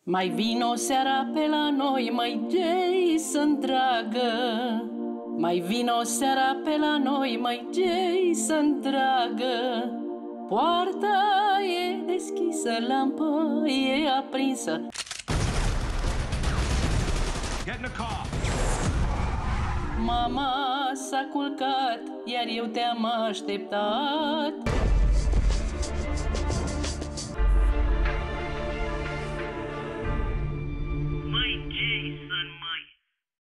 Mai vino seara pe la noi, mai Jason dragă. Mai vino seara pe la noi, mai Jason dragă. Poarta e deschisă, lampa e aprinsă. Get in the car. Mama s-a culcat, iar eu te-am așteptat.